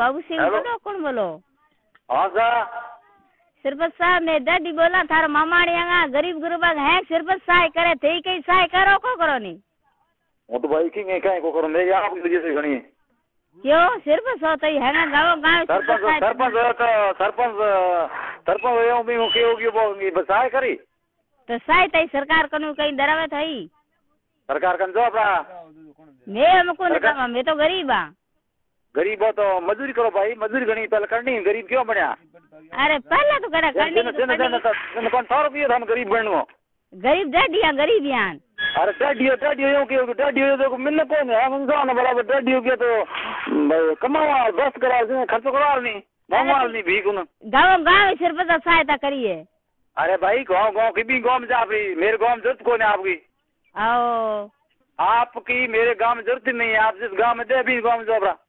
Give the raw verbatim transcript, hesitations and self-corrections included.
बाबू सिंह बोलो, कौन बोलो? हाँ सर सरपंच साहब मैं डैडी बोला थारा मामाड़िया गरीब गुरुबा है सरपंच सहाय करे थे कई सहाय करो को करो नहीं वो तो भाई की क्या को करो मेरी आपकी वजह से घनी क्यों सरपंच होता ही है ना गाँव गाँव सरपंच सरपंच तो सरपंच सरपंच यो भी के होगी वो सहाय करी तो सहाय तई सरकार कनु कहीं डरावे थई सरकार कन जो अपना मैं हमको नहीं मैं तो गरीब आ गरीब हो तो मजदूरी करो भाई मजदूरी घनी पहले करनी गरीब क्यों बनया अरे पहले तो करे करनी कौन सौ रुपये हम गरीब बनू गरीब डैडिया गरीब यान अरे डैडियो डैडियो यो के डैडियो तो मिलने कौन है हम इंसान बराबर डैडियो के तो कमावा बस करा खर्च करवा नहीं मांगवा नहीं भी कुन गाँव गाँव सरपंच सहायता करिए अरे भाई गाँव गाँव की भी गाँव में जा रही मेरे गाँव में जरूरत कौन है आपकी आओ आपकी मेरे गाँव में जरूरत नहीं है आप जिस गाँव में दे भी गाँव में जो